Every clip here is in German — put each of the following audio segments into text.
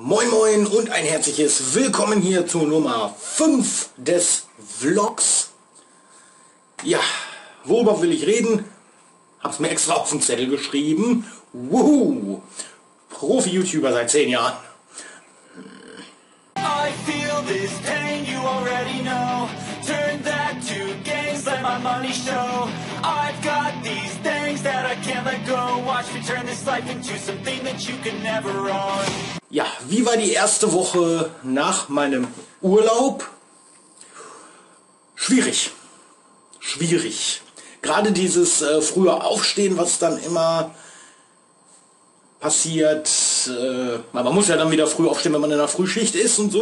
Moin Moin und ein herzliches Willkommen hier zu Nummer 5 des Vlogs. Ja, worüber will ich reden? Hab's mir extra auf den Zettel geschrieben. Wuhu! Profi-YouTuber seit 10 Jahren. I feel this pain, you already know. Turn that to gains, let my money show. I've got these things that I can't let go. Watch me turn this life into something that you can never own. Ja, wie war die erste Woche nach meinem Urlaub? Schwierig. Schwierig. Gerade dieses frühe Aufstehen, was dann immer passiert. Man muss ja dann wieder früh aufstehen, wenn man in der Frühschicht ist und so.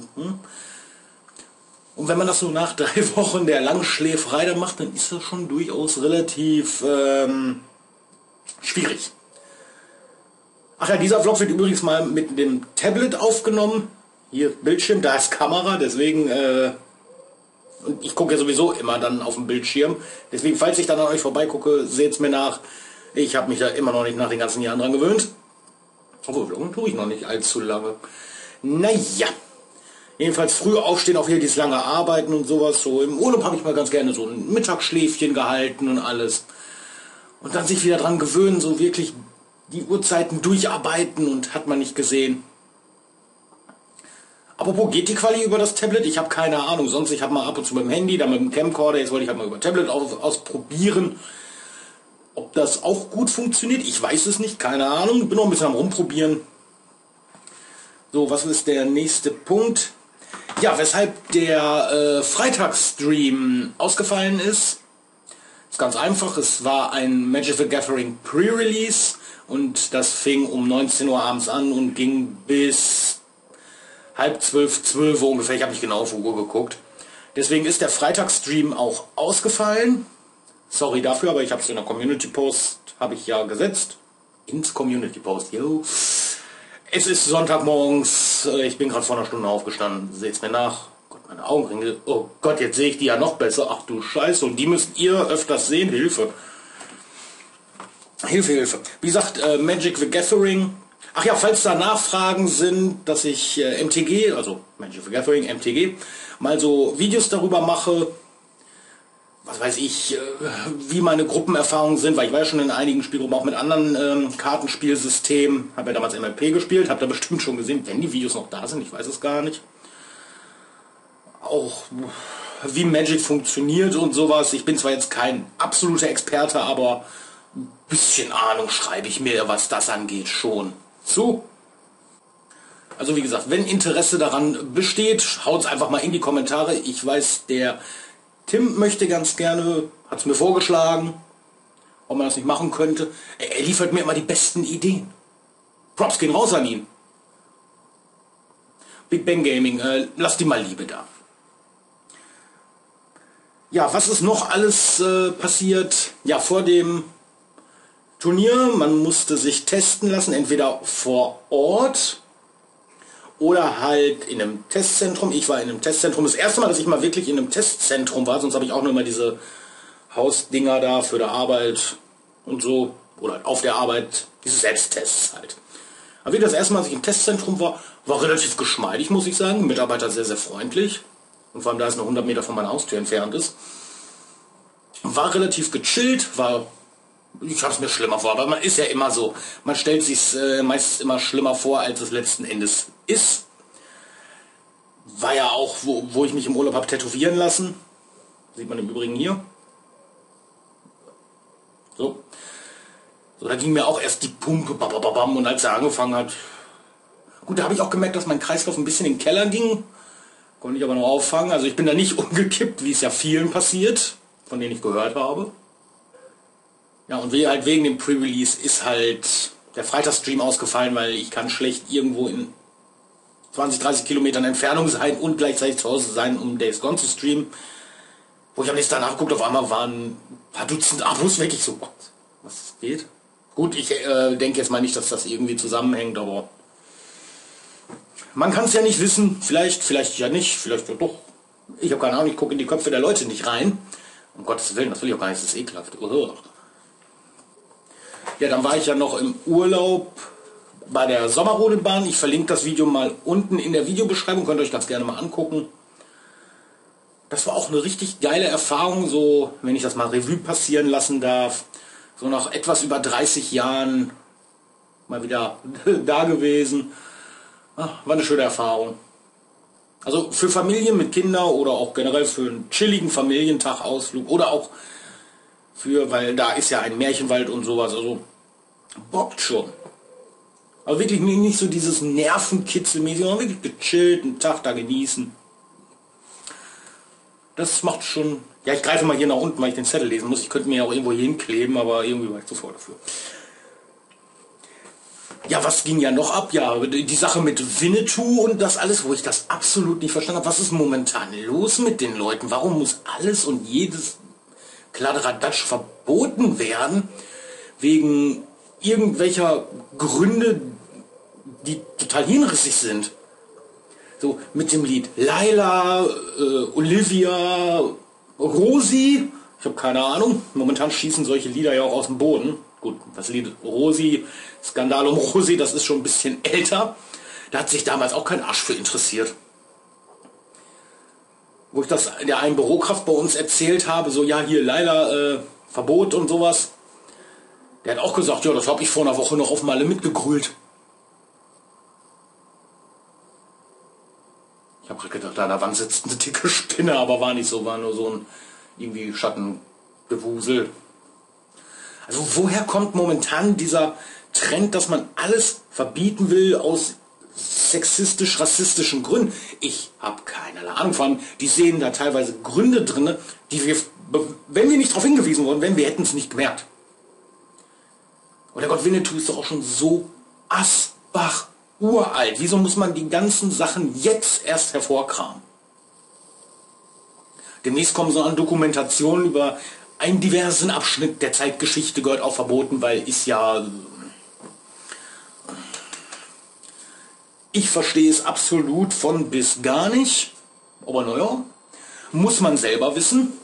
Und wenn man das so nach 3 Wochen der Langschläferei dann macht, dann ist das schon durchaus relativ schwierig. Ach ja, dieser Vlog wird übrigens mal mit dem Tablet aufgenommen. Hier Bildschirm, da ist Kamera, deswegen und ich gucke ja sowieso immer dann auf dem Bildschirm. Deswegen, falls ich dann an euch vorbeigucke, seht es mir nach. Ich habe mich da immer noch nicht nach den ganzen Jahren dran gewöhnt. Obwohl, Vloggen tue ich noch nicht allzu lange. Naja. Jedenfalls früh aufstehen, auch hier dieses lange Arbeiten und sowas. So im Urlaub habe ich mal ganz gerne so ein Mittagsschläfchen gehalten und alles. Und dann sich wieder dran gewöhnen, so wirklich die Uhrzeiten durcharbeiten und hat man nicht gesehen. Apropos, geht die Quali über das Tablet? Ich habe keine Ahnung. Sonst, ich habe mal ab und zu mit dem Handy, dann mit dem Camcorder. Jetzt wollte ich halt mal über Tablet ausprobieren. Ob das auch gut funktioniert, ich weiß es nicht, keine Ahnung. Bin noch ein bisschen am Rumprobieren. So, was ist der nächste Punkt? Ja, weshalb der Freitagsstream ausgefallen ist. Ist ganz einfach, es war ein Magic the Gathering Pre-Release und das fing um 19 Uhr abends an und ging bis 11:30, 12 Uhr ungefähr. Ich habe nicht genau auf die Uhr geguckt. Deswegen ist der Freitagsstream auch ausgefallen. Sorry dafür, aber ich habe es in der Community Post, habe ich ja gesetzt. Ins Community Post, yo. Es ist Sonntagmorgens, ich bin gerade vor einer Stunde aufgestanden, seht's mir nach. Gott, meine Augenringe, oh Gott, jetzt sehe ich die ja noch besser. Ach du Scheiße, und die müsst ihr öfters sehen, Hilfe. Hilfe, Hilfe. Wie gesagt, Magic the Gathering. Ach ja, falls da Nachfragen sind, dass ich MTG, also Magic the Gathering, MTG, mal so Videos darüber mache, was weiß ich, wie meine Gruppenerfahrungen sind, weil ich war ja schon in einigen Spielgruppen, auch mit anderen Kartenspielsystemen, habe ja damals MLP gespielt, habe da bestimmt schon gesehen, wenn die Videos noch da sind, ich weiß es gar nicht. Auch wie Magic funktioniert und sowas. Ich bin zwar jetzt kein absoluter Experte, aber ein bisschen Ahnung schreibe ich mir, was das angeht, schon zu. Also wie gesagt, wenn Interesse daran besteht, haut es einfach mal in die Kommentare. Ich weiß, der Tim möchte ganz gerne, hat es mir vorgeschlagen, ob man das nicht machen könnte. Er liefert mir immer die besten Ideen. Props gehen raus an ihn. Big Bang Gaming, lasst die mal Liebe da. Ja, was ist noch alles passiert? Ja, vor dem Turnier, man musste sich testen lassen, entweder vor Ort oder halt in einem Testzentrum. Ich war in einem Testzentrum. Das erste Mal, dass ich mal wirklich in einem Testzentrum war, sonst habe ich auch nur mal diese Hausdinger da für die Arbeit und so, oder auf der Arbeit, diese Selbsttests halt. Aber das erste Mal, als ich im Testzentrum war, war relativ geschmeidig, muss ich sagen. Mitarbeiter sehr, sehr freundlich. Und vor allem, da es nur 100 Meter von meiner Haustür entfernt ist. War relativ gechillt, ich habe es mir schlimmer vor, aber man ist ja immer so. Man stellt sich meistens immer schlimmer vor, als es letzten Endes ist. War ja auch, wo ich mich im Urlaub habe tätowieren lassen. Sieht man im Übrigen hier. So. So, da ging mir auch erst die Pumpe, bababam, und als er angefangen hat. Gut, da habe ich auch gemerkt, dass mein Kreislauf ein bisschen in den Keller ging. Konnte ich aber noch auffangen. Also ich bin da nicht umgekippt, wie es ja vielen passiert, von denen ich gehört habe. Ja, und halt wegen dem Pre-Release ist halt der Freitagsstream ausgefallen, weil ich kann schlecht irgendwo in 20, 30 Kilometern Entfernung sein und gleichzeitig zu Hause sein, um Days Gone zu streamen. Wo ich am nächsten Tag nachgeguckt, auf einmal waren ein paar Dutzend Abos weg. Ich so, was geht? Gut, ich denke jetzt mal nicht, dass das irgendwie zusammenhängt, aber man kann es ja nicht wissen. Vielleicht ja nicht, vielleicht ja doch. Ich habe keine Ahnung, ich gucke in die Köpfe der Leute nicht rein. Um Gottes Willen, das will ich auch gar nicht, das ist ekelhaft. Ja, dann war ich ja noch im Urlaub bei der Sommerrodelbahn. Ich verlinke das Video mal unten in der Videobeschreibung, könnt ihr euch ganz gerne mal angucken. Das war auch eine richtig geile Erfahrung, so, wenn ich das mal Revue passieren lassen darf. So nach etwas über 30 Jahren mal wieder da gewesen. War eine schöne Erfahrung. Also für Familien mit Kindern oder auch generell für einen chilligen Familientag-Ausflug oder auch für, weil da ist ja ein Märchenwald und sowas, also bockt schon. Aber wirklich nicht so dieses Nervenkitzelmäßige, sondern wirklich gechillt, einen Tag da genießen. Das macht schon... Ja, ich greife mal hier nach unten, weil ich den Zettel lesen muss. Ich könnte mir ja auch irgendwo hier hinkleben, aber irgendwie war ich zu faul dafür. Ja, was ging ja noch ab? Ja, die Sache mit Winnetou und das alles, wo ich das absolut nicht verstanden habe. Was ist momentan los mit den Leuten? Warum muss alles und jedes Kladderadatsch verboten werden? Wegen irgendwelcher Gründe, die total hinrissig sind. So mit dem Lied Laila, Olivia, Rosi. Ich habe keine Ahnung. Momentan schießen solche Lieder ja auch aus dem Boden. Gut, das Lied Rosi, Skandal um Rosi, das ist schon ein bisschen älter. Da hat sich damals auch kein Arsch für interessiert. Wo ich das der einen Bürokraft bei uns erzählt habe, so ja, hier leider Verbot und sowas. Der hat auch gesagt, ja, das habe ich vor einer Woche noch auf Malle mitgegrölt. Ich habe gerade gedacht, da an der Wand sitzt eine dicke Spinne, aber war nicht so, war nur so ein irgendwie Schattengewusel. Also woher kommt momentan dieser Trend, dass man alles verbieten will aus sexistisch-rassistischen Gründen? Ich habe keine Ahnung. Vor allem, die sehen da teilweise Gründe drin, die wir, wenn wir nicht darauf hingewiesen worden wären, wir hätten es nicht gemerkt. Und der Gott, Winnetou ist doch auch schon so asbach uralt. Wieso muss man die ganzen Sachen jetzt erst hervorkramen? Demnächst kommen so eine Dokumentationen über einen diversen Abschnitt der Zeitgeschichte, gehört auch verboten, weil ist ja... Ich verstehe es absolut von bis gar nicht. Aber naja, muss man selber wissen.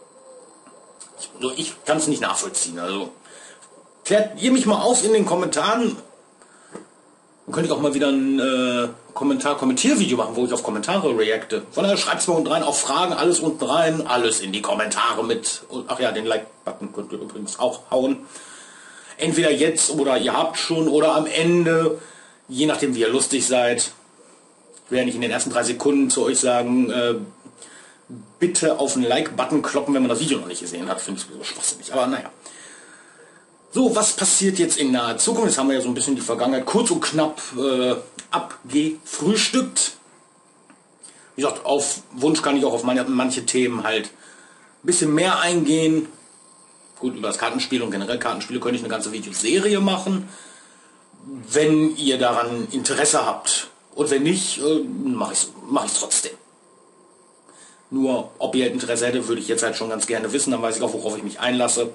Ich kann es nicht nachvollziehen. Also klärt ihr mich mal auf in den Kommentaren. Dann könnte ich auch mal wieder ein Kommentar-Kommentier-Video machen, wo ich auf Kommentare reacte. Von daher schreibt es mal unten rein, auch Fragen, alles unten rein, alles in die Kommentare mit. Und, ach ja, den Like-Button könnt ihr übrigens auch hauen. Entweder jetzt oder ihr habt schon oder am Ende, je nachdem wie ihr lustig seid. Ich werde nicht in den ersten 3 Sekunden zu euch sagen, bitte auf den Like-Button kloppen, wenn man das Video noch nicht gesehen hat. Finde ich sowieso schwachsinnig, aber naja. So, was passiert jetzt in naher Zukunft? Jetzt haben wir ja so ein bisschen die Vergangenheit kurz und knapp abgefrühstückt. Wie gesagt, auf Wunsch kann ich auch auf manche Themen halt ein bisschen mehr eingehen. Gut, über das Kartenspiel und generell Kartenspiele könnte ich eine ganze Videoserie machen, wenn ihr daran Interesse habt. Und wenn nicht, mache ich es trotzdem. Nur, ob ihr Interesse hättet, würde ich jetzt halt schon ganz gerne wissen. Dann weiß ich auch, worauf ich mich einlasse.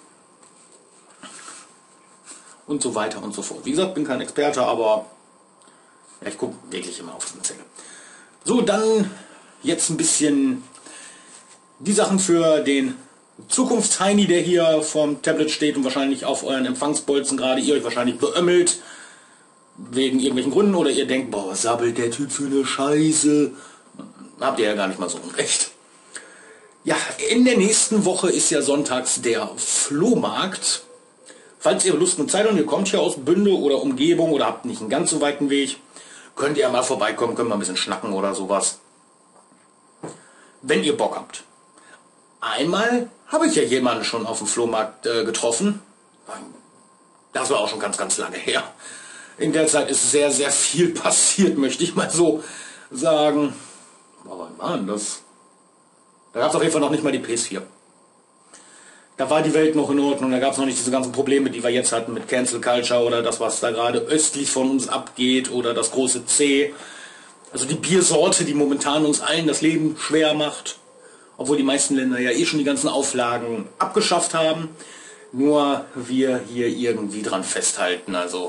Und so weiter und so fort. Wie gesagt, bin kein Experte, aber ja, ich gucke wirklich immer auf den Zettel. So, dann jetzt ein bisschen die Sachen für den Zukunftsheinie, der hier vorm Tablet steht und wahrscheinlich auf euren Empfangsbolzen gerade ihr euch wahrscheinlich beömmelt, wegen irgendwelchen Gründen, oder ihr denkt, boah, was sabbelt der Typ für eine Scheiße. Habt ihr ja gar nicht mal so unrecht. Ja, in der nächsten Woche ist ja sonntags der Flohmarkt. Falls ihr Lust und Zeit habt und ihr kommt hier aus Bünde oder Umgebung oder habt nicht einen ganz so weiten Weg, könnt ihr mal vorbeikommen, können wir ein bisschen schnacken oder sowas. Wenn ihr Bock habt. Einmal habe ich ja jemanden schon auf dem Flohmarkt getroffen. Das war auch schon ganz, ganz lange her. In der Zeit ist sehr, sehr viel passiert, möchte ich mal so sagen. Aber wann war denn das? Da gab es auf jeden Fall noch nicht mal die PS4. Da war die Welt noch in Ordnung, da gab es noch nicht diese ganzen Probleme, die wir jetzt hatten mit Cancel Culture oder das, was da gerade östlich von uns abgeht oder das große C. Also die Biersorte, die momentan uns allen das Leben schwer macht, obwohl die meisten Länder ja eh schon die ganzen Auflagen abgeschafft haben. Nur wir hier irgendwie dran festhalten, also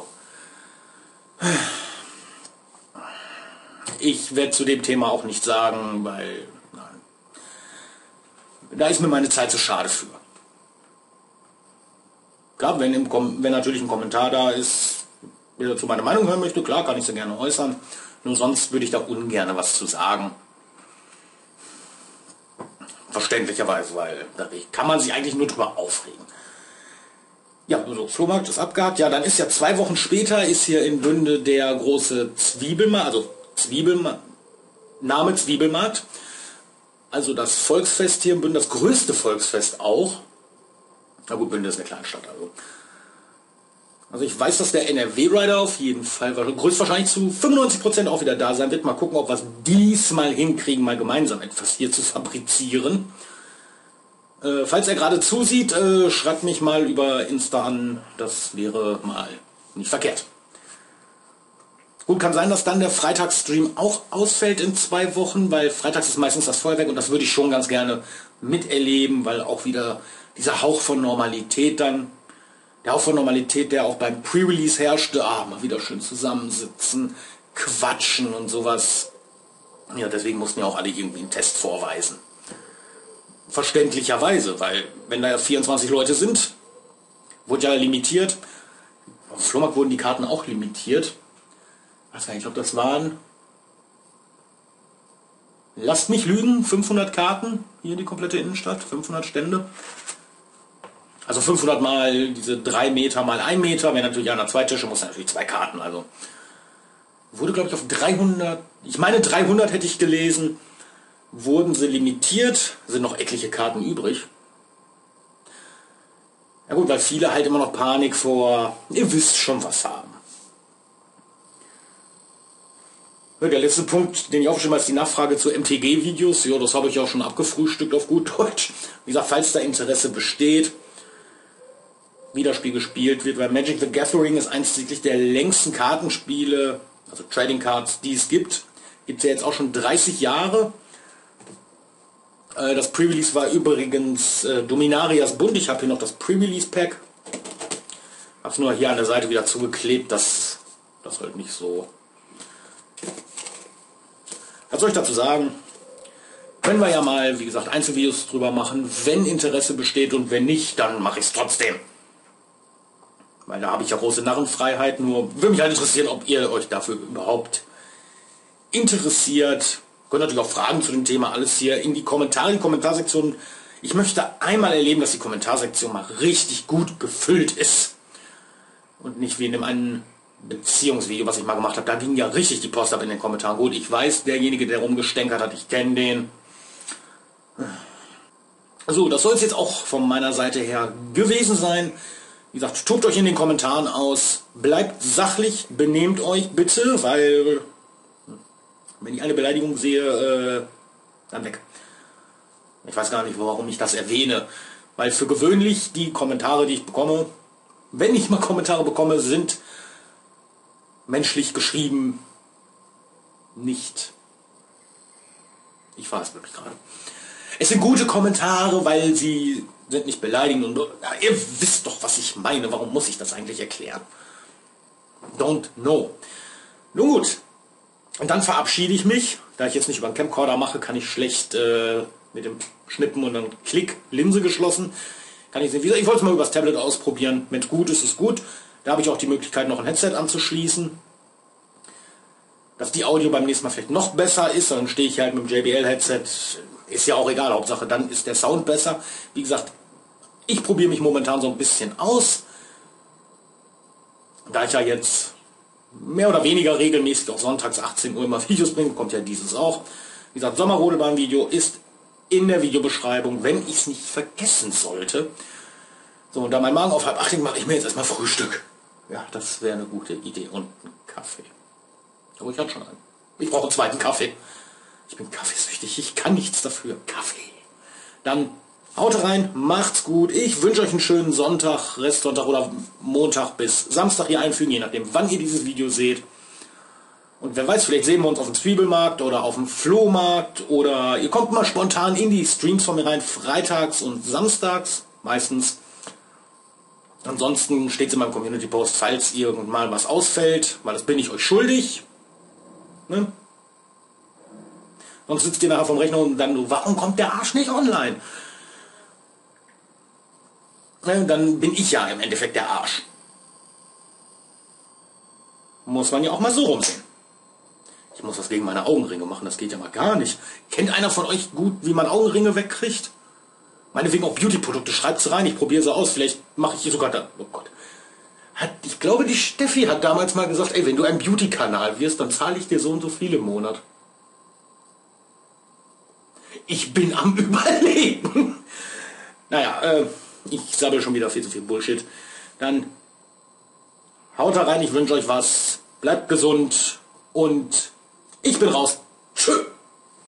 ich werde zu dem Thema auch nichts sagen, weil nein, da ist mir meine Zeit zu schade für. Klar, wenn natürlich ein Kommentar da ist, wer dazu meine Meinung hören möchte, klar, kann ich sie gerne äußern. Nur sonst würde ich da ungern was zu sagen. Verständlicherweise, weil da kann man sich eigentlich nur drüber aufregen. Ja, so, Flohmarkt ist abgehakt. Ja, dann ist ja 2 Wochen später ist hier in Bünde der große Zwiebelmarkt, also Name Zwiebelmarkt. Also das Volksfest hier in Bünde, das größte Volksfest auch. Na gut, Bünde ist eine Kleinstadt, also ich weiß, dass der NRW-Rider auf jeden Fall größtwahrscheinlich zu 95% auch wieder da sein wird. Mal gucken, ob wir es diesmal hinkriegen, mal gemeinsam etwas hier zu fabrizieren. Falls er gerade zusieht, schreibt mich mal über Insta an. Das wäre mal nicht verkehrt. Gut, kann sein, dass dann der Freitagsstream auch ausfällt in 2 Wochen, weil freitags ist meistens das Feuerwerk und das würde ich schon ganz gerne miterleben, weil auch wieder dieser Hauch von Normalität dann, der Hauch von Normalität, der auch beim Pre-Release herrschte, mal wieder schön zusammensitzen, quatschen und sowas. Ja, deswegen mussten ja auch alle irgendwie einen Test vorweisen. Verständlicherweise, weil wenn da ja 24 Leute sind, wurde ja limitiert. Auf dem Flohmarkt wurden die Karten auch limitiert. Ich glaube, das waren, lasst mich lügen, 500 Karten, hier die komplette Innenstadt, 500 Stände. Also 500 mal diese 3 Meter mal 1 Meter, wenn natürlich einer 2 Tische, muss natürlich 2 Karten. Also wurde, glaube ich, auf 300, ich meine 300 hätte ich gelesen, wurden sie limitiert, sind noch etliche Karten übrig. Ja gut, weil viele halt immer noch Panik vor, ihr wisst schon was haben. Der letzte Punkt, den ich aufgeschrieben habe, ist die Nachfrage zu MTG-Videos. Ja, das habe ich auch schon abgefrühstückt auf gut Deutsch. Wie gesagt, falls da Interesse besteht, wie das Spiel gespielt wird, weil Magic the Gathering ist eins der längsten Kartenspiele, also Trading Cards, die es gibt. Gibt es ja jetzt auch schon 30 Jahre. Das Pre-Release war übrigens Dominarias Bund. Ich habe hier noch das Pre-Release-Pack. Habe es nur hier an der Seite wieder zugeklebt, dass das halt nicht so... Was soll ich dazu sagen? Können wir ja mal, wie gesagt, Einzelvideos drüber machen, wenn Interesse besteht, und wenn nicht, dann mache ich es trotzdem. Weil da habe ich ja große Narrenfreiheit, nur würde mich halt interessieren, ob ihr euch dafür überhaupt interessiert. Könnt natürlich auch Fragen zu dem Thema alles hier in die Kommentare, die Kommentarsektion. Ich möchte einmal erleben, dass die Kommentarsektion mal richtig gut gefüllt ist. Und nicht wie in dem einen Beziehungsvideo, was ich mal gemacht habe. Da ging ja richtig die Post ab in den Kommentaren. Gut, ich weiß, derjenige, der rumgestänkert hat, ich kenne den. So, das soll es jetzt auch von meiner Seite her gewesen sein. Wie gesagt, tobt euch in den Kommentaren aus. Bleibt sachlich, benehmt euch bitte, weil wenn ich eine Beleidigung sehe, dann weg. Ich weiß gar nicht, warum ich das erwähne. Weil für gewöhnlich die Kommentare, die ich bekomme, wenn ich mal Kommentare bekomme, sind menschlich geschrieben, nicht. Ich war es wirklich gerade. Es sind gute Kommentare, weil sie sind nicht beleidigend und ihr wisst doch, was ich meine. Warum muss ich das eigentlich erklären? Don't know. Nun gut. Und dann verabschiede ich mich. Da ich jetzt nicht über einen Camcorder mache, kann ich schlecht mit dem Schnippen und dann Klick, Linse geschlossen. Kann ich sehen. Wie gesagt, ich wollte es mal übers Tablet ausprobieren. Wenn es gut ist, ist gut. Da habe ich auch die Möglichkeit, noch ein Headset anzuschließen. Dass die Audio beim nächsten Mal vielleicht noch besser ist. Dann stehe ich halt mit dem JBL-Headset. Ist ja auch egal, Hauptsache dann ist der Sound besser. Wie gesagt, ich probiere mich momentan so ein bisschen aus. Da ich ja jetzt mehr oder weniger regelmäßig auch sonntags 18 Uhr immer Videos bringe, kommt ja dieses auch. Wie gesagt, Sommerrodelbahn-Video ist in der Videobeschreibung, wenn ich es nicht vergessen sollte. So, und da mein Magen auf 7:30 liegt, mache ich mir jetzt erstmal Frühstück. Ja, das wäre eine gute Idee. Und einen Kaffee. Oh, ich hatte schon einen. Ich brauche einen zweiten Kaffee. Ich bin kaffeesüchtig. Ich kann nichts dafür. Kaffee. Dann haut rein, macht's gut. Ich wünsche euch einen schönen Sonntag, Restsonntag oder Montag bis Samstag hier einfügen, je nachdem, wann ihr dieses Video seht. Und wer weiß, vielleicht sehen wir uns auf dem Zwiebelmarkt oder auf dem Flohmarkt oder ihr kommt mal spontan in die Streams von mir rein, freitags und samstags meistens. Ansonsten steht es in meinem Community-Post, falls irgendwann was ausfällt, weil das bin ich euch schuldig. Ne? Sonst sitzt ihr nachher vom Rechner und dann, warum kommt der Arsch nicht online? Ne, dann bin ich ja im Endeffekt der Arsch. Muss man ja auch mal so rumsehen. Ich muss was gegen meine Augenringe machen, das geht ja mal gar nicht. Kennt einer von euch gut, wie man Augenringe wegkriegt? Meinetwegen auch Beauty-Produkte, schreibt's rein, ich probiere sie aus, vielleicht mache ich hier sogar da. Oh Gott. Ich glaube, die Steffi hat damals mal gesagt, ey, wenn du ein Beauty-Kanal wirst, dann zahle ich dir so und so viel im Monat. Ich bin am Überlegen. Naja, ich sabbel schon wieder viel zu viel Bullshit. Dann haut da rein, ich wünsche euch was, bleibt gesund und ich bin raus. Tschö.